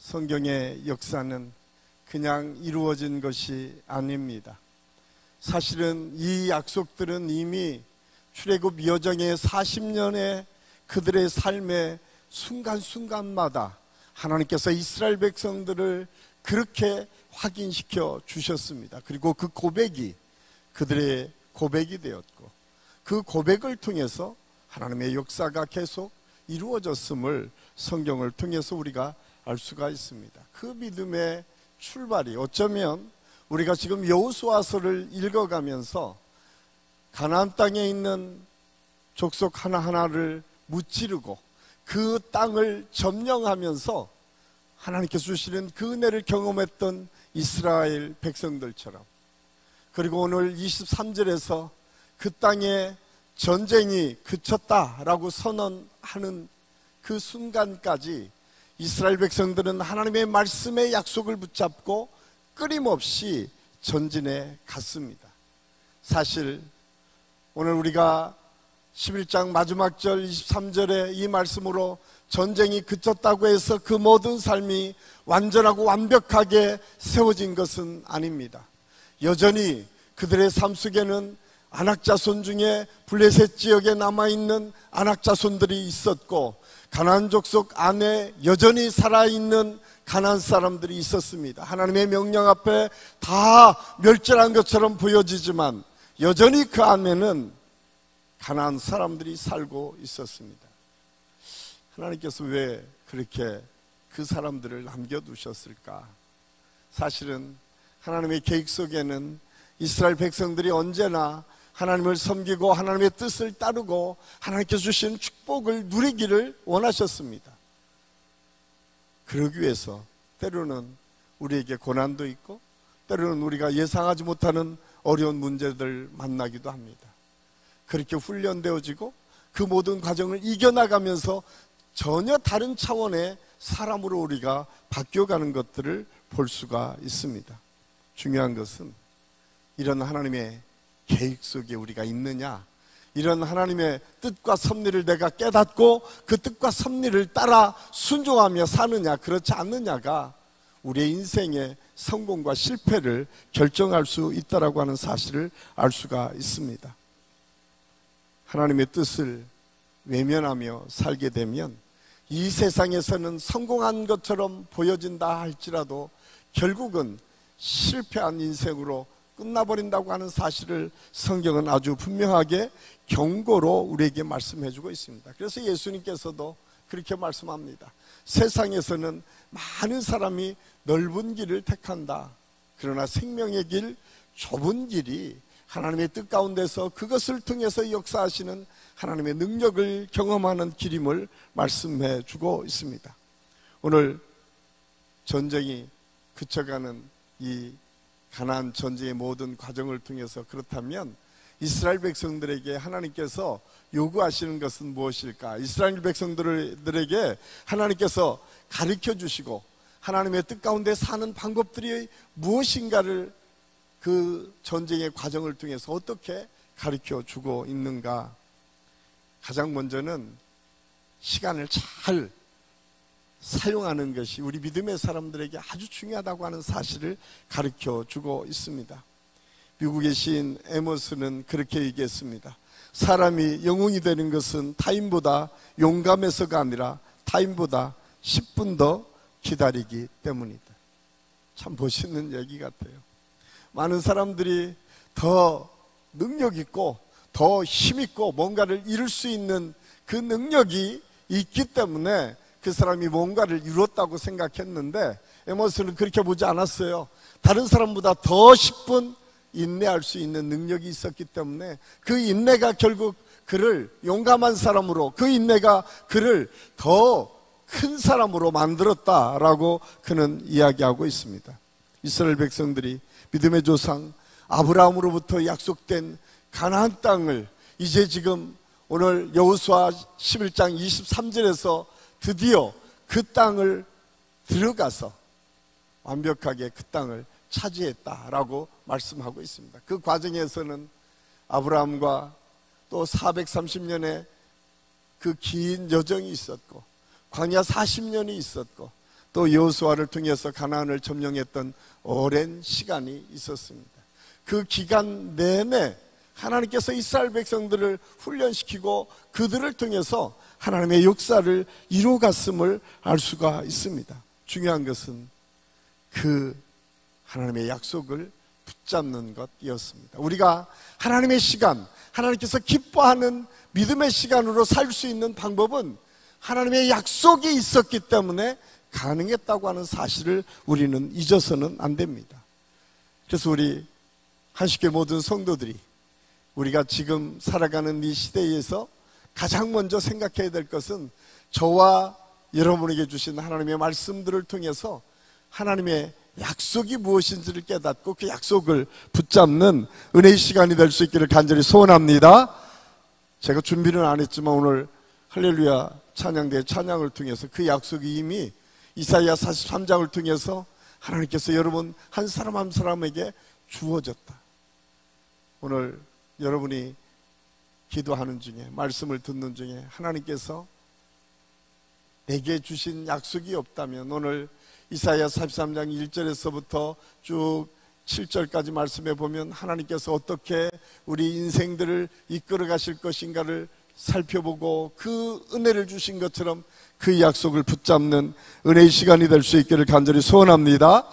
성경의 역사는 그냥 이루어진 것이 아닙니다. 사실은 이 약속들은 이미 출애굽 여정의 40년의 그들의 삶의 순간순간마다 하나님께서 이스라엘 백성들을 그렇게 확인시켜 주셨습니다. 그리고 그 고백이 그들의 고백이 되었고, 그 고백을 통해서 하나님의 역사가 계속 이루어졌음을 성경을 통해서 우리가 알 수가 있습니다. 그 믿음의 출발이 어쩌면 우리가 지금 여호수아서를 읽어가면서 가나안 땅에 있는 족속 하나하나를 무찌르고 그 땅을 점령하면서 하나님께서 주시는 그 은혜를 경험했던 이스라엘 백성들처럼, 그리고 오늘 23절에서 그 땅에 전쟁이 그쳤다라고 선언하는 그 순간까지 이스라엘 백성들은 하나님의 말씀의 약속을 붙잡고 끊임없이 전진해 갔습니다. 사실 오늘 우리가 11장 마지막 절 23절에 이 말씀으로 전쟁이 그쳤다고 해서 그 모든 삶이 완전하고 완벽하게 세워진 것은 아닙니다. 여전히 그들의 삶 속에는 안악자손 중에 블레셋 지역에 남아있는 안악자손들이 있었고, 가나안 족속 안에 여전히 살아있는 가나안 사람들이 있었습니다. 하나님의 명령 앞에 다 멸절한 것처럼 보여지지만 여전히 그 안에는 가나안 사람들이 살고 있었습니다. 하나님께서 왜 그렇게 그 사람들을 남겨두셨을까? 사실은 하나님의 계획 속에는 이스라엘 백성들이 언제나 하나님을 섬기고 하나님의 뜻을 따르고 하나님께서 주신 축복을 누리기를 원하셨습니다. 그러기 위해서 때로는 우리에게 고난도 있고, 때로는 우리가 예상하지 못하는 어려운 문제들 만나기도 합니다. 그렇게 훈련되어지고 그 모든 과정을 이겨나가면서 전혀 다른 차원의 사람으로 우리가 바뀌어가는 것들을 볼 수가 있습니다. 중요한 것은 이런 하나님의 계획 속에 우리가 있느냐, 이런 하나님의 뜻과 섭리를 내가 깨닫고 그 뜻과 섭리를 따라 순종하며 사느냐, 그렇지 않느냐가 우리의 인생의 성공과 실패를 결정할 수 있다라고 하는 사실을 알 수가 있습니다. 하나님의 뜻을 외면하며 살게 되면 이 세상에서는 성공한 것처럼 보여진다 할지라도 결국은 실패한 인생으로 끝나버린다고 하는 사실을 성경은 아주 분명하게 경고로 우리에게 말씀해주고 있습니다. 그래서 예수님께서도 그렇게 말씀합니다. 세상에서는 많은 사람이 넓은 길을 택한다. 그러나 생명의 길, 좁은 길이 하나님의 뜻 가운데서 그것을 통해서 역사하시는 하나님의 능력을 경험하는 길임을 말씀해 주고 있습니다. 오늘 전쟁이 그쳐가는 이 가나안 전쟁의 모든 과정을 통해서 그렇다면 이스라엘 백성들에게 하나님께서 요구하시는 것은 무엇일까? 이스라엘 백성들에게 하나님께서 가르쳐 주시고 하나님의 뜻 가운데 사는 방법들이 무엇인가를 그 전쟁의 과정을 통해서 어떻게 가르쳐 주고 있는가? 가장 먼저는 시간을 잘 사용하는 것이 우리 믿음의 사람들에게 아주 중요하다고 하는 사실을 가르쳐 주고 있습니다. 미국의 시인 에머스는 그렇게 얘기했습니다. 사람이 영웅이 되는 것은 타인보다 용감해서가 아니라 타인보다 10분 더 기다리기 때문이다. 참 멋있는 얘기 같아요. 많은 사람들이 더 능력 있고 더 힘 있고 뭔가를 이룰 수 있는 그 능력이 있기 때문에 그 사람이 뭔가를 이뤘다고 생각했는데 에머스는 그렇게 보지 않았어요. 다른 사람보다 더 10분 인내할 수 있는 능력이 있었기 때문에 그 인내가 결국 그를 용감한 사람으로, 그 인내가 그를 더 큰 사람으로 만들었다라고 그는 이야기하고 있습니다. 이스라엘 백성들이 믿음의 조상 아브라함으로부터 약속된 가나안 땅을 이제 지금 오늘 여호수아 11장 23절에서 드디어 그 땅을 들어가서 완벽하게 그 땅을 차지했다라고 말씀하고 있습니다. 그 과정에서는 아브라함과 또 430년의 그 긴 여정이 있었고 광야 40년이 있었고 또 여호수아를 통해서 가나안을 점령했던 오랜 시간이 있었습니다. 그 기간 내내 하나님께서 이스라엘 백성들을 훈련시키고 그들을 통해서 하나님의 역사를 이루어갔음을 알 수가 있습니다. 중요한 것은 그 하나님의 약속을 붙잡는 것이었습니다. 우리가 하나님의 시간, 하나님께서 기뻐하는 믿음의 시간으로 살 수 있는 방법은 하나님의 약속이 있었기 때문에 가능했다고 하는 사실을 우리는 잊어서는 안 됩니다. 그래서 우리 한식교회 모든 성도들이 우리가 지금 살아가는 이 시대에서 가장 먼저 생각해야 될 것은 저와 여러분에게 주신 하나님의 말씀들을 통해서 하나님의 약속이 무엇인지를 깨닫고 그 약속을 붙잡는 은혜의 시간이 될 수 있기를 간절히 소원합니다. 제가 준비는 안 했지만 오늘 할렐루야 찬양대 찬양을 통해서 그 약속이 이미 이사야 43장을 통해서 하나님께서 여러분 한 사람 한 사람에게 주어졌다. 오늘 여러분이 기도하는 중에 말씀을 듣는 중에 하나님께서 내게 주신 약속이 없다면 오늘 이사야 43장 1절에서부터 쭉 7절까지 말씀해 보면 하나님께서 어떻게 우리 인생들을 이끌어 가실 것인가를 살펴보고 그 은혜를 주신 것처럼 그 약속을 붙잡는 은혜의 시간이 될 수 있기를 간절히 소원합니다.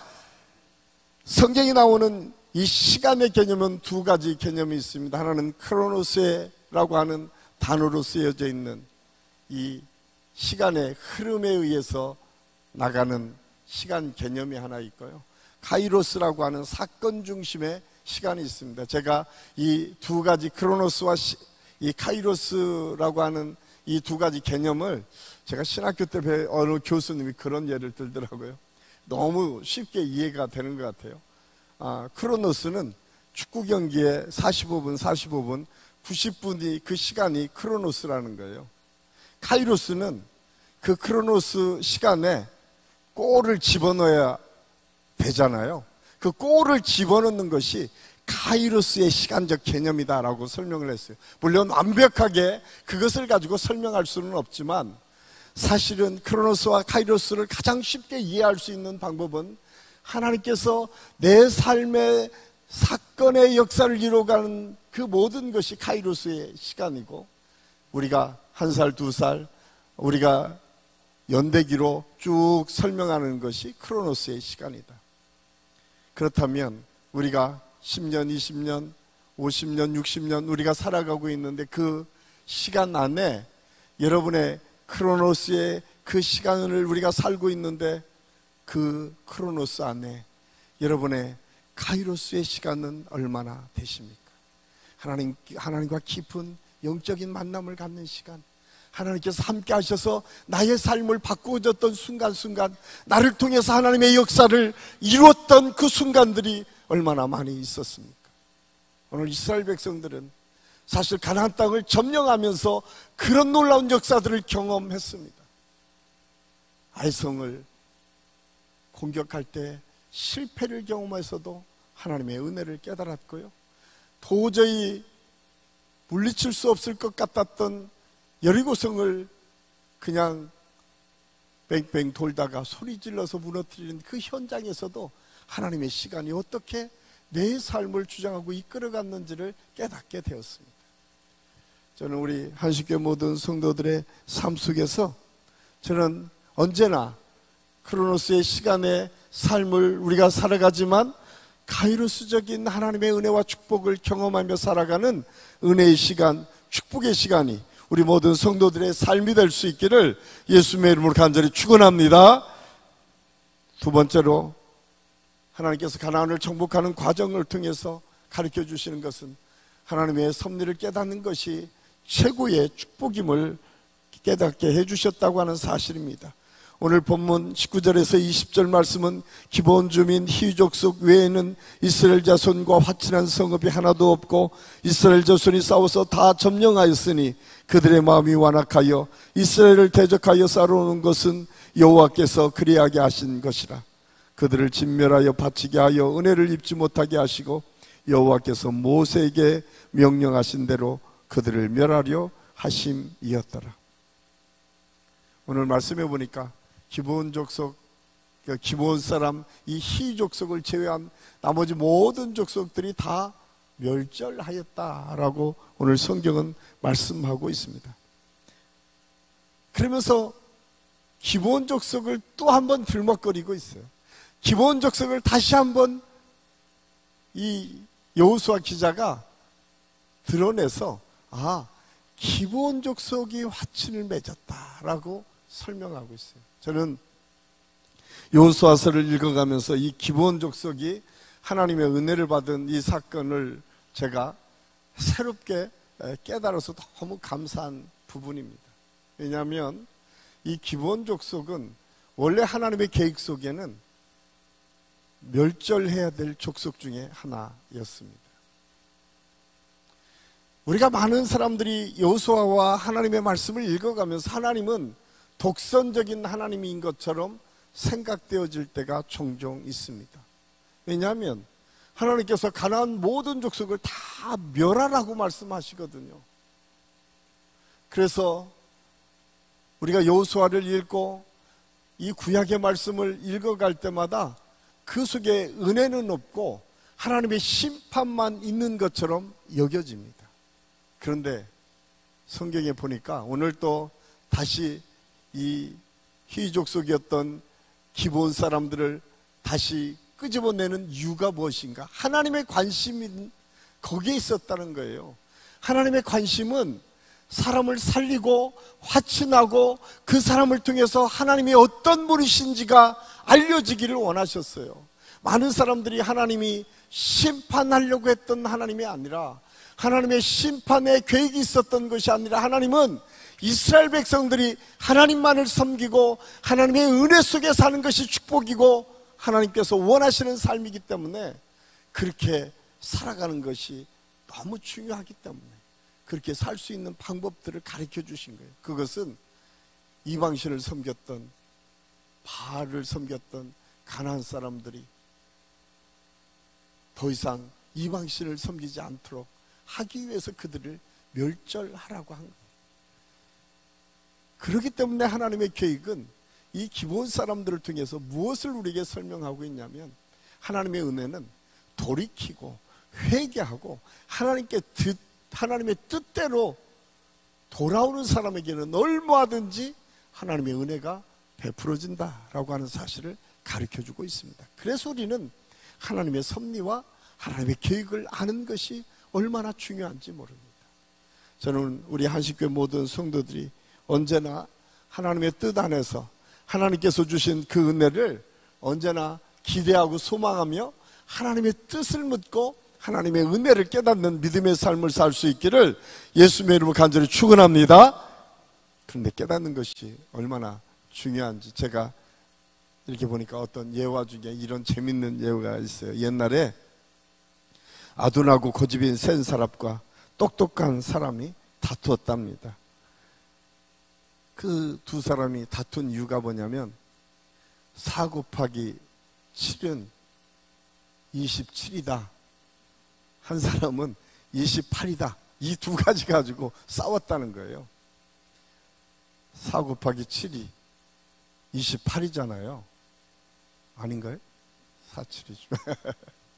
성경에 나오는 이 시간의 개념은 두 가지 개념이 있습니다. 하나는 크로노스라고 하는 단어로 쓰여져 있는 이 시간의 흐름에 의해서 나가는 시간 개념이 하나 있고요. 카이로스라고 하는 사건 중심의 시간이 있습니다. 제가 이 두 가지 크로노스와 이 카이로스라고 하는 이 두 가지 개념을 제가 신학교 때 어느 교수님이 그런 예를 들더라고요. 너무 쉽게 이해가 되는 것 같아요. 크로노스는 축구 경기에 45분 90분이 그 시간이 크로노스라는 거예요. 카이로스는 그 크로노스 시간에 골을 집어넣어야 되잖아요. 그 골을 집어넣는 것이 카이로스의 시간적 개념이다라고 설명을 했어요. 물론 완벽하게 그것을 가지고 설명할 수는 없지만 사실은 크로노스와 카이로스를 가장 쉽게 이해할 수 있는 방법은 하나님께서 내 삶의 사건의 역사를 이루어가는 그 모든 것이 카이로스의 시간이고 우리가 1살, 2살 우리가 연대기로 쭉 설명하는 것이 크로노스의 시간이다. 그렇다면 우리가 10년, 20년, 50년, 60년 우리가 살아가고 있는데 그 시간 안에 여러분의 크로노스의 그 시간을 우리가 살고 있는데 그 크로노스 안에 여러분의 카이로스의 시간은 얼마나 되십니까? 하나님과 깊은 영적인 만남을 갖는 시간, 하나님께서 함께 하셔서 나의 삶을 바꾸어졌던 순간순간, 나를 통해서 하나님의 역사를 이루었던 그 순간들이 얼마나 많이 있었습니까? 오늘 이스라엘 백성들은 사실 가나안 땅을 점령하면서 그런 놀라운 역사들을 경험했습니다. 아이성을 공격할 때 실패를 경험해서도 하나님의 은혜를 깨달았고요, 도저히 물리칠 수 없을 것 같았던 여리고성을 그냥 뺑뺑 돌다가 소리 질러서 무너뜨리는 그 현장에서도 하나님의 시간이 어떻게 내 삶을 주장하고 이끌어갔는지를 깨닫게 되었습니다. 저는 우리 한식교회 모든 성도들의 삶 속에서 저는 언제나 크로노스의 시간의 삶을 우리가 살아가지만 카이로스적인 하나님의 은혜와 축복을 경험하며 살아가는 은혜의 시간, 축복의 시간이 우리 모든 성도들의 삶이 될 수 있기를 예수님의 이름으로 간절히 축원합니다. 두 번째로 하나님께서 가나안을 정복하는 과정을 통해서 가르쳐 주시는 것은 하나님의 섭리를 깨닫는 것이 최고의 축복임을 깨닫게 해주셨다고 하는 사실입니다. 오늘 본문 19절에서 20절 말씀은 기본 주민 히족속 외에는 이스라엘 자손과 화친한 성읍이 하나도 없고 이스라엘 자손이 싸워서 다 점령하였으니 그들의 마음이 완악하여 이스라엘을 대적하여 싸우는 것은 여호와께서 그리하게 하신 것이라. 그들을 진멸하여 바치게 하여 은혜를 입지 못하게 하시고 여호와께서 모세에게 명령하신 대로 그들을 멸하려 하심이었더라. 오늘 말씀해 보니까 기브온 족속 그 기브온 사람 이 히 족속을 제외한 나머지 모든 족속들이 다 멸절하였다라고 오늘 성경은 말씀하고 있습니다. 그러면서 기브온 족속을 또 한 번 들먹거리고 있어요. 기브온 족속을 다시 한번 이 여호수아 기자가 드러내서 기브온 족속이 화친을 맺었다라고 설명하고 있어요. 저는 여호수아서를 읽어가면서 이 기브온 족속이 하나님의 은혜를 받은 이 사건을 제가 새롭게 깨달아서 너무 감사한 부분입니다. 왜냐하면 이 기브온 족속은 원래 하나님의 계획 속에는 멸절해야 될 족속 중에 하나였습니다. 우리가 많은 사람들이 여호수아와 하나님의 말씀을 읽어가면서 하나님은 독선적인 하나님인 것처럼 생각되어질 때가 종종 있습니다. 왜냐하면 하나님께서 가나안 모든 족속을 다 멸하라고 말씀하시거든요. 그래서 우리가 여호수아를 읽고 이 구약의 말씀을 읽어갈 때마다 그 속에 은혜는 없고 하나님의 심판만 있는 것처럼 여겨집니다. 그런데 성경에 보니까 오늘 또 다시 이 히 족속이었던 기브온 사람들을 다시 끄집어내는 이유가 무엇인가? 하나님의 관심이 거기에 있었다는 거예요. 하나님의 관심은 사람을 살리고 화친하고 그 사람을 통해서 하나님이 어떤 분이신지가 알려지기를 원하셨어요. 많은 사람들이 하나님이 심판하려고 했던 하나님이 아니라, 하나님의 심판의 계획이 있었던 것이 아니라, 하나님은 이스라엘 백성들이 하나님만을 섬기고 하나님의 은혜 속에 사는 것이 축복이고 하나님께서 원하시는 삶이기 때문에 그렇게 살아가는 것이 너무 중요하기 때문에 그렇게 살 수 있는 방법들을 가르쳐 주신 거예요. 그것은 이방신을 섬겼던, 바알을 섬겼던 가나안 사람들이 더 이상 이방신을 섬기지 않도록 하기 위해서 그들을 멸절하라고 한 거예요. 그렇기 때문에 하나님의 계획은 이 기브온 사람들을 통해서 무엇을 우리에게 설명하고 있냐면, 하나님의 은혜는 돌이키고 회개하고 하나님의 뜻대로 돌아오는 사람에게는 얼마든지 하나님의 은혜가 베풀어진다라고 하는 사실을 가르쳐주고 있습니다. 그래서 우리는 하나님의 섭리와 하나님의 계획을 아는 것이 얼마나 중요한지 모릅니다. 저는 우리 한식교회 모든 성도들이 언제나 하나님의 뜻 안에서 하나님께서 주신 그 은혜를 언제나 기대하고 소망하며 하나님의 뜻을 묻고 하나님의 은혜를 깨닫는 믿음의 삶을 살 수 있기를 예수님의 이름으로 간절히 축원합니다. 그런데 깨닫는 것이 얼마나 중요한지 제가 이렇게 보니까 어떤 예화 중에 이런 재밌는 예화가 있어요. 옛날에 아둔하고 고집인 센 사람과 똑똑한 사람이 다투었답니다. 그 두 사람이 다툰 이유가 뭐냐면 4 곱하기 7은 27이다. 한 사람은 28이다. 이 두 가지 가지고 싸웠다는 거예요. 4 곱하기 7이 28이잖아요. 아닌가요? 4, 7이죠.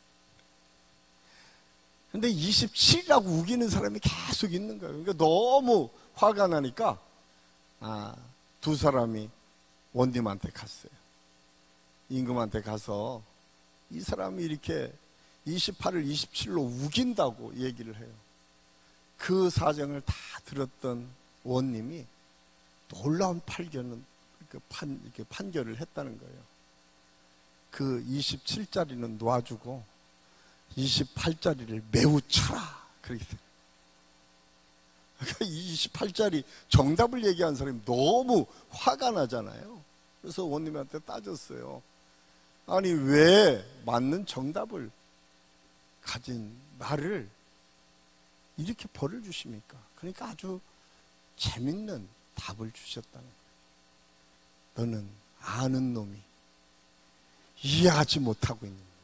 근데 27이라고 우기는 사람이 계속 있는 거예요. 그러니까 너무 화가 나니까 두 사람이 원님한테 갔어요. 임금한테 가서 이 사람이 이렇게 28을 27로 우긴다고 얘기를 해요. 그 사정을 다 들었던 원님이 놀라운 이렇게 판결을 했다는 거예요. 그 27짜리는 놔주고 28짜리를 매우 쳐라. 그렇게 돼요. 28짜리 정답을 얘기한 사람이 너무 화가 나잖아요. 그래서 원님한테 따졌어요. 아니 왜 맞는 정답을 가진 나를 이렇게 벌을 주십니까? 그러니까 아주 재밌는 답을 주셨다는 거예요. 너는 아는 놈이 이해하지 못하고 있는 거예요.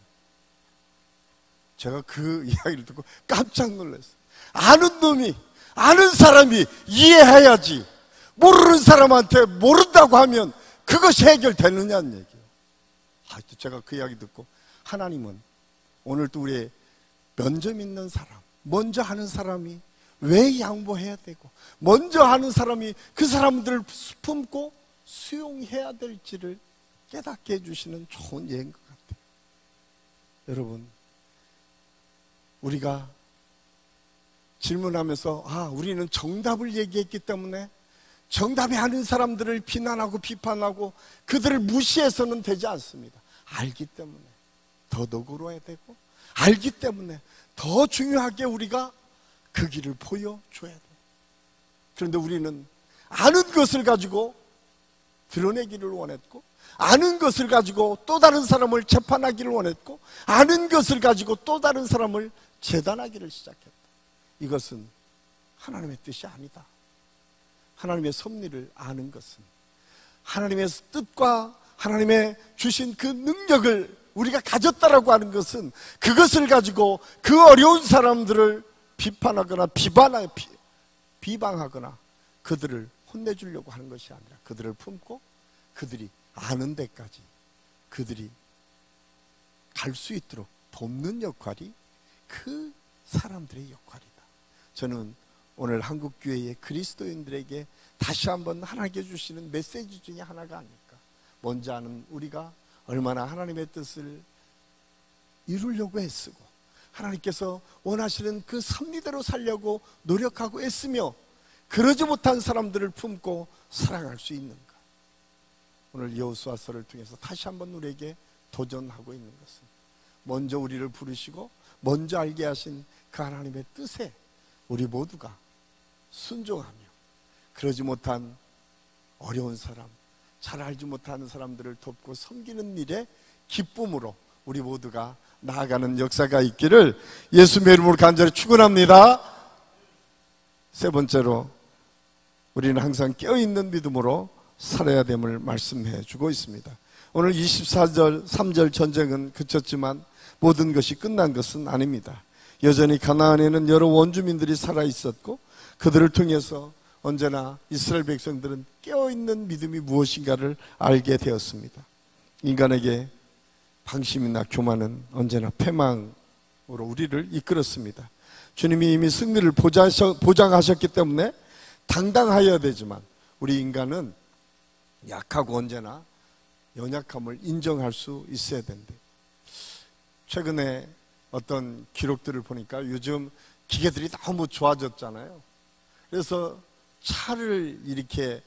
제가 그 이야기를 듣고 깜짝 놀랐어요. 아는 사람이 이해해야지, 모르는 사람한테 모른다고 하면 그것이 해결되느냐는 얘기예요. 제가 그 이야기 듣고, 하나님은 오늘 또 우리의 면접 있는 사람, 먼저 하는 사람이 왜 양보해야 되고, 먼저 하는 사람이 그 사람들을 품고 수용해야 될지를 깨닫게 해주시는 좋은 예인 것 같아요. 여러분, 우리가 질문하면서 우리는 정답을 얘기했기 때문에 정답이 아닌 사람들을 비난하고 비판하고 그들을 무시해서는 되지 않습니다. 알기 때문에 더 너그러워야 되고, 알기 때문에 더 중요하게 우리가 그 길을 보여줘야 돼요. 그런데 우리는 아는 것을 가지고 드러내기를 원했고, 아는 것을 가지고 또 다른 사람을 재판하기를 원했고, 아는 것을 가지고 또 다른 사람을 재단하기를 시작했다. 이것은 하나님의 뜻이 아니다. 하나님의 섭리를 아는 것은, 하나님의 뜻과 하나님의 주신 그 능력을 우리가 가졌다라고 하는 것은, 그것을 가지고 그 어려운 사람들을 비판하거나 비방하거나 그들을 혼내주려고 하는 것이 아니라, 그들을 품고 그들이 아는 데까지 그들이 갈 수 있도록 돕는 역할이 그 사람들의 역할이다. 저는 오늘 한국교회의 그리스도인들에게 다시 한번 하나님께 주시는 메시지 중에 하나가 아닐까. 먼저 아는 우리가 얼마나 하나님의 뜻을 이루려고 애쓰고, 하나님께서 원하시는 그 섭리대로 살려고 노력하고 애쓰며, 그러지 못한 사람들을 품고 사랑할 수 있는가. 오늘 여호수아서를 통해서 다시 한번 우리에게 도전하고 있는 것은, 먼저 우리를 부르시고 먼저 알게 하신 그 하나님의 뜻에 우리 모두가 순종하며, 그러지 못한 어려운 사람, 잘 알지 못하는 사람들을 돕고 섬기는 일에 기쁨으로 우리 모두가 나아가는 역사가 있기를 예수님의 이름으로 간절히 축원합니다. 세 번째로, 우리는 항상 깨어있는 믿음으로 살아야 됨을 말씀해 주고 있습니다. 오늘 24절 3절 전쟁은 그쳤지만 모든 것이 끝난 것은 아닙니다. 여전히 가나안에는 여러 원주민들이 살아 있었고, 그들을 통해서 언제나 이스라엘 백성들은 깨어있는 믿음이 무엇인가를 알게 되었습니다. 인간에게 방심이나 교만은 언제나 패망으로 우리를 이끌었습니다. 주님이 이미 승리를 보장하셨기 때문에 당당하여야 되지만, 우리 인간은 약하고 언제나 연약함을 인정할 수 있어야 된대. 최근에 어떤 기록들을 보니까 요즘 기계들이 너무 좋아졌잖아요. 그래서 차를 이렇게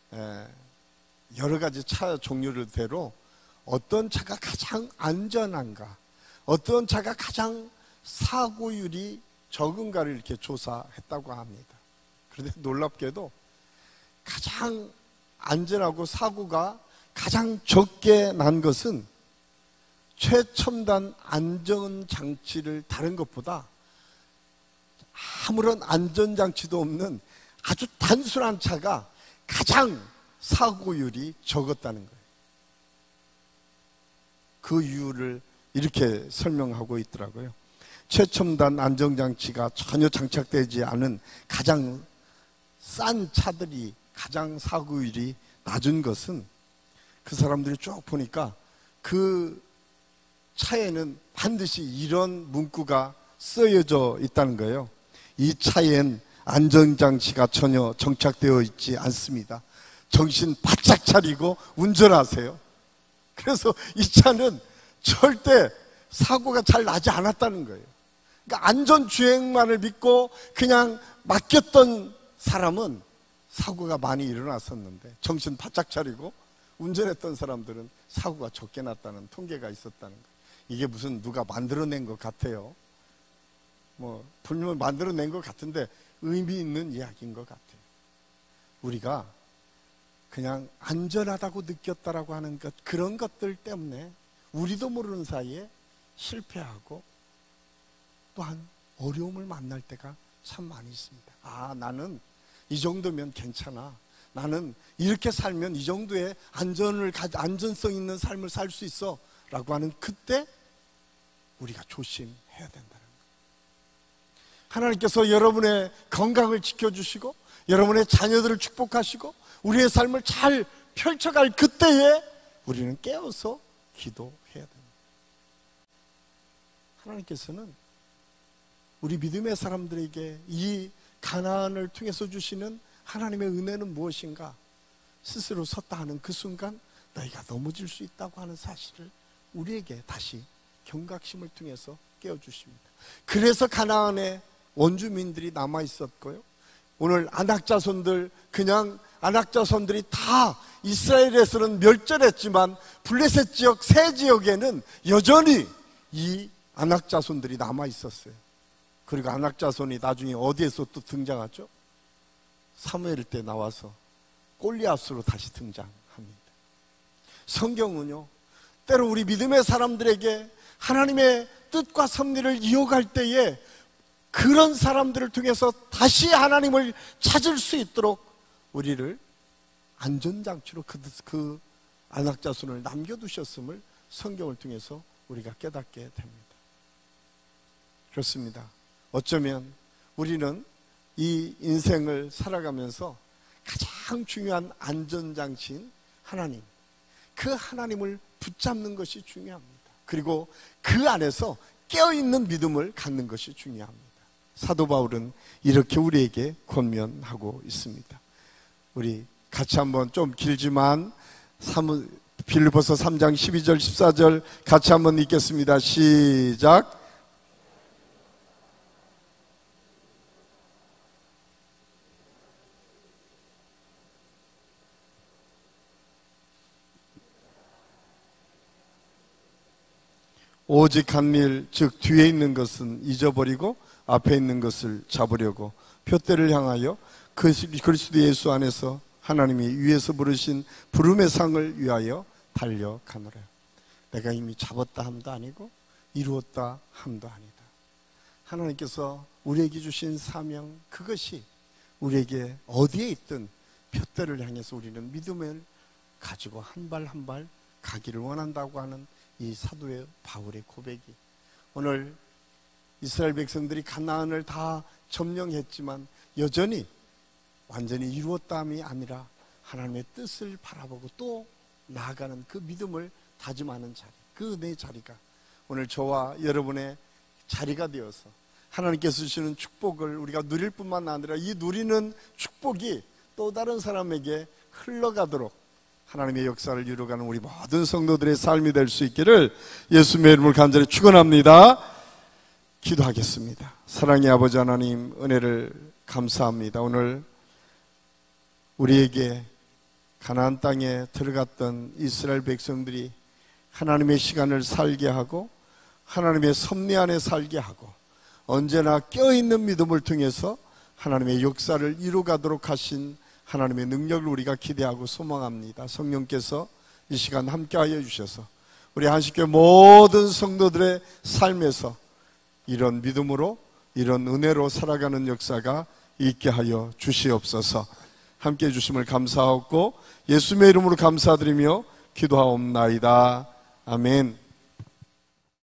여러 가지 차 종류대로 어떤 차가 가장 안전한가, 어떤 차가 가장 사고율이 적은가를 이렇게 조사했다고 합니다. 그런데 놀랍게도 가장 안전하고 사고가 가장 적게 난 것은 최첨단 안전장치를 다른 것보다 아무런 안전장치도 없는 아주 단순한 차가 가장 사고율이 적었다는 거예요. 그 이유를 이렇게 설명하고 있더라고요. 최첨단 안전장치가 전혀 장착되지 않은 가장 싼 차들이 가장 사고율이 낮은 것은, 그 사람들이 쭉 보니까 그 차에는 반드시 이런 문구가 쓰여져 있다는 거예요. 이 차엔 안전장치가 전혀 정착되어 있지 않습니다. 정신 바짝 차리고 운전하세요. 그래서 이 차는 절대 사고가 잘 나지 않았다는 거예요. 그러니까 안전주행만을 믿고 그냥 맡겼던 사람은 사고가 많이 일어났었는데, 정신 바짝 차리고 운전했던 사람들은 사고가 적게 났다는 통계가 있었다는 거예요. 이게 무슨 누가 만들어낸 것 같아요. 분명 만들어낸 것 같은데 의미 있는 이야기인 것 같아요. 우리가 그냥 안전하다고 느꼈다라고 하는 것, 그런 것들 때문에 우리도 모르는 사이에 실패하고 또한 어려움을 만날 때가 참 많이 있습니다. 나는 이 정도면 괜찮아. 나는 이렇게 살면 이 정도의 안전성 있는 삶을 살 수 있어 라고 하는 그때 우리가 조심해야 된다는 거예요. 하나님께서 여러분의 건강을 지켜주시고 여러분의 자녀들을 축복하시고 우리의 삶을 잘 펼쳐갈 그때에 우리는 깨어서 기도해야 됩니다. 하나님께서는 우리 믿음의 사람들에게 이 가나안을 통해서 주시는 하나님의 은혜는 무엇인가? 스스로 섰다 하는 그 순간 너희가 넘어질 수 있다고 하는 사실을 우리에게 다시 경각심을 통해서 깨워주십니다. 그래서 가나안에 원주민들이 남아있었고요, 오늘 안악자손들, 그냥 안악자손들이 다 이스라엘에서는 멸절했지만 블레셋 지역 세 지역에는 여전히 이 안악자손들이 남아있었어요. 그리고 안악자손이 나중에 어디에서 또 등장하죠? 사무엘 때 나와서 골리앗으로 다시 등장합니다. 성경은요, 때로 우리 믿음의 사람들에게 하나님의 뜻과 섭리를 이어갈 때에 그런 사람들을 통해서 다시 하나님을 찾을 수 있도록 우리를 안전장치로 그 안악자손을 남겨두셨음을 성경을 통해서 우리가 깨닫게 됩니다. 그렇습니다. 어쩌면 우리는 이 인생을 살아가면서 가장 중요한 안전장치인 하나님, 그 하나님을 붙잡는 것이 중요합니다. 그리고 그 안에서 깨어있는 믿음을 갖는 것이 중요합니다. 사도 바울은 이렇게 우리에게 권면하고 있습니다. 우리 같이 한번, 좀 길지만 빌립보서 3장 12절 14절 같이 한번 읽겠습니다. 시작. 오직 한 일, 즉 뒤에 있는 것은 잊어버리고 앞에 있는 것을 잡으려고 표대를 향하여 그리스도 예수 안에서 하나님이 위에서 부르신 부름의 상을 위하여 달려가노라. 내가 이미 잡았다 함도 아니고 이루었다 함도 아니다. 하나님께서 우리에게 주신 사명, 그것이 우리에게 어디에 있든 표대를 향해서 우리는 믿음을 가지고 한 발 한 발 가기를 원한다고 하는 이 사도의 바울의 고백이, 오늘 이스라엘 백성들이 가나안을 다 점령했지만 여전히 완전히 이루었다함이 아니라 하나님의 뜻을 바라보고 또 나아가는 그 믿음을 다짐하는 자리, 그 내 자리가 오늘 저와 여러분의 자리가 되어서 하나님께서 주시는 축복을 우리가 누릴 뿐만 아니라 이 누리는 축복이 또 다른 사람에게 흘러가도록 하나님의 역사를 이루어가는 우리 모든 성도들의 삶이 될 수 있기를 예수님의 이름을 간절히 축원합니다. 기도하겠습니다. 사랑의 아버지 하나님, 은혜를 감사합니다. 오늘 우리에게 가나안 땅에 들어갔던 이스라엘 백성들이 하나님의 시간을 살게 하고 하나님의 섭리 안에 살게 하고 언제나 껴있는 믿음을 통해서 하나님의 역사를 이루어가도록 하신 하나님의 능력을 우리가 기대하고 소망합니다. 성령께서 이 시간 함께하여 주셔서 우리 한식교회 모든 성도들의 삶에서 이런 믿음으로, 이런 은혜로 살아가는 역사가 있게 하여 주시옵소서. 함께해 주심을 감사하고 예수님의 이름으로 감사드리며 기도하옵나이다. 아멘.